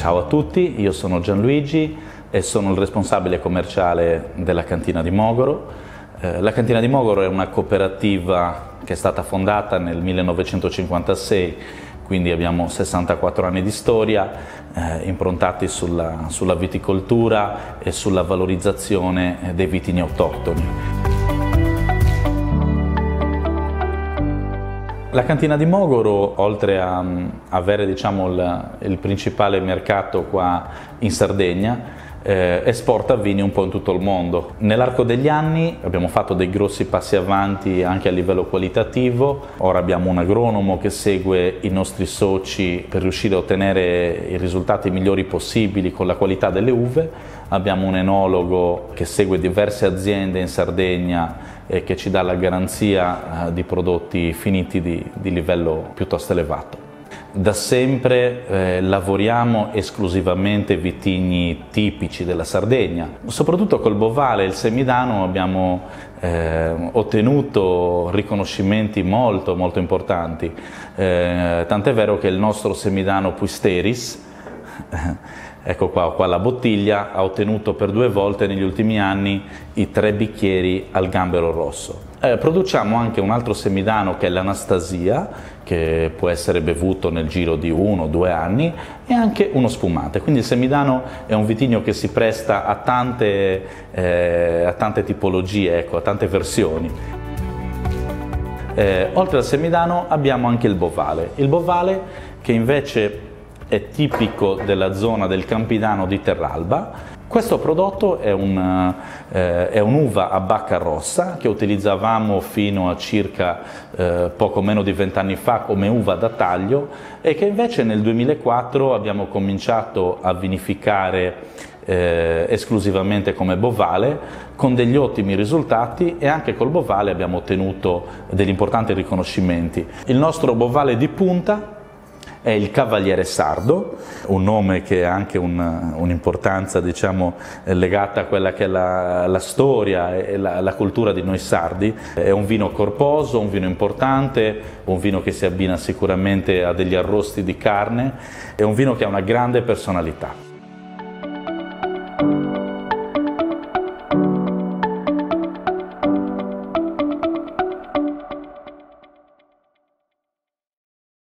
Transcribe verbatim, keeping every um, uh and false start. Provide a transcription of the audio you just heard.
Ciao a tutti, io sono Gianluigi e sono il responsabile commerciale della Cantina di Mogoro. Eh, la Cantina di Mogoro è una cooperativa che è stata fondata nel millenovecentocinquantasei, quindi abbiamo sessantaquattro anni di storia, eh, improntati sulla, sulla viticoltura e sulla valorizzazione dei vitigni autoctoni. La Cantina di Mogoro, oltre a um, avere diciamo, il, il principale mercato qua in Sardegna, eh, esporta vini un po' in tutto il mondo. Nell'arco degli anni abbiamo fatto dei grossi passi avanti anche a livello qualitativo. Ora abbiamo un agronomo che segue i nostri soci per riuscire a ottenere i risultati migliori possibili con la qualità delle uve. Abbiamo un enologo che segue diverse aziende in Sardegna e che ci dà la garanzia di prodotti finiti di, di livello piuttosto elevato. Da sempre eh, lavoriamo esclusivamente vitigni tipici della Sardegna, soprattutto col Bovale e il Semidano abbiamo eh, ottenuto riconoscimenti molto molto importanti, eh, tant'è vero che il nostro Semidano Puisteris, ecco qua, qua la bottiglia, ha ottenuto per due volte negli ultimi anni i tre bicchieri al gambero rosso. Eh, produciamo anche un altro Semidano che è l'Anastasia, che può essere bevuto nel giro di uno o due anni, e anche uno spumante. Quindi il Semidano è un vitigno che si presta a tante, eh, a tante tipologie, ecco, a tante versioni. Eh, oltre al Semidano abbiamo anche il Bovale. Il Bovale che invece è tipico della zona del Campidano di Terralba. Questo prodotto è un, eh, è un'uva a bacca rossa che utilizzavamo fino a circa eh, poco meno di vent'anni fa come uva da taglio e che invece nel duemilaquattro abbiamo cominciato a vinificare eh, esclusivamente come Bovale, con degli ottimi risultati, e anche col Bovale abbiamo ottenuto degli importanti riconoscimenti. Il nostro Bovale di punta è il Cavaliere Sardo, un nome che ha anche un'importanza un diciamo, legata a quella che è la, la storia e la, la cultura di noi sardi. È un vino corposo, un vino importante, un vino che si abbina sicuramente a degli arrosti di carne, è un vino che ha una grande personalità.